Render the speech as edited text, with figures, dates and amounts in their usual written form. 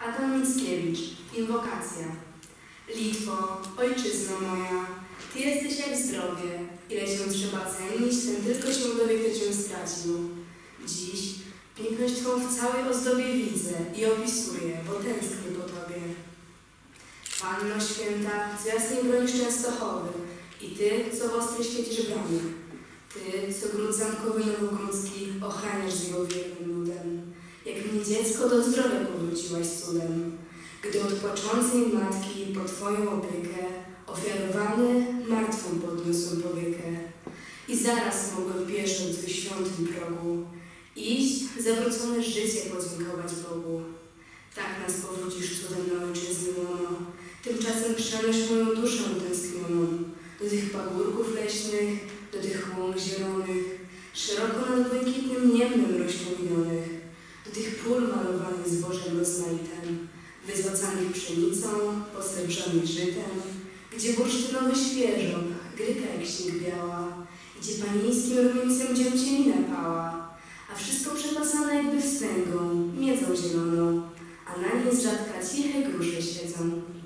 Adam Mickiewicz, Inwokacja. Litwo, ojczyzno moja, Ty jesteś jak zdrowie, ile Cię trzeba cenić, ten tylko się dowie, kto Cię stracił. Dziś piękność Twą w całej ozdobie widzę i opisuję, bo tęsknię po Tobie. Panno święta, co jasnej bronisz Częstochowy i Ty, co w ostrej świecisz bramy. Ty, co gród zamkowy Nowogródzki ochraniasz z jego wiernym ludem. Jak mnie dziecko do zdrowia powróciłaś cudem, gdy od płaczącej matki po Twoją opiekę ofiarowany martwą podniosłem powiekę. I zaraz mogłem pieszo w Twych świątyń progu iść, zawrócone życie podziękować Bogu. Tak nas powrócisz cudem na ojczyzny łono, tymczasem przenoś moją duszę tęsknioną do tych pagórków leśnych, do tych łąk zielonych, szeroko nad błękitnym niebem rozciągnionych, do tych pól malowanych zbożem rozmaitym, wyzłacanych pszenicą, posrebrzonych żytem, gdzie bursztynowy świeżok, gryka jak śnieg biała, gdzie panieńskim rumieńcem dzięcielina pała, a wszystko przepasane jakby wstęgą, miedzą zieloną, a na niej z rzadka ciche grusze siedzą.